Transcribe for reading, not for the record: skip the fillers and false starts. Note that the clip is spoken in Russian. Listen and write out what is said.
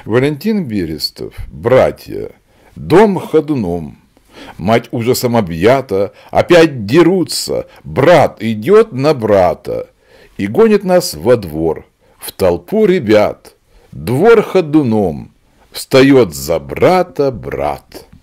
Валентин Берестов. Братья. Дом ходуном. Мать ужасом объята. Опять дерутся. Брат идет на брата. И гонит нас во двор. В толпу ребят. Двор ходуном. Встает за брата брат.